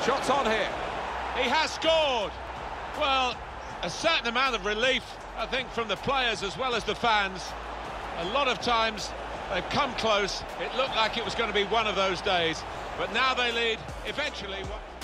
Shots on here. He has scored. Well, a certain amount of relief, I think, from the players as well as the fans. A lot of times they've come close. It looked like it was going to be one of those days, but now they lead eventually.